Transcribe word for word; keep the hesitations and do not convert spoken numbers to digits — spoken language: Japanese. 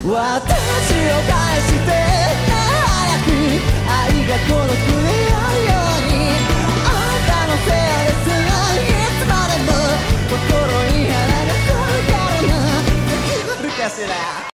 返して早く愛が孤独になるようにあんたのせいですいつまでも心に花が咲くからな。いけるかしら